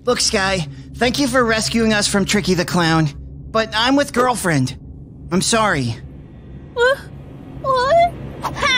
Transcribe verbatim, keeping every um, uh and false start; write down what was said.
Look, Sky, thank you for rescuing us from Tricky the Clown, but I'm with girlfriend. I'm sorry. What? What? How?